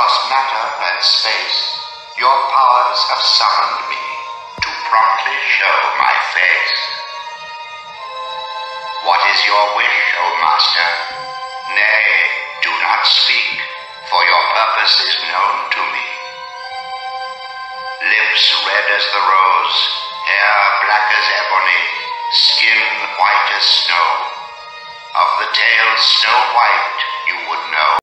across matter and space, your powers have summoned me to promptly show my face. What is your wish, O Master? Nay, do not speak, for your purpose is known to me. Lips red as the rose, hair black as ebony, skin white as snow. Of the tale Snow White you would know.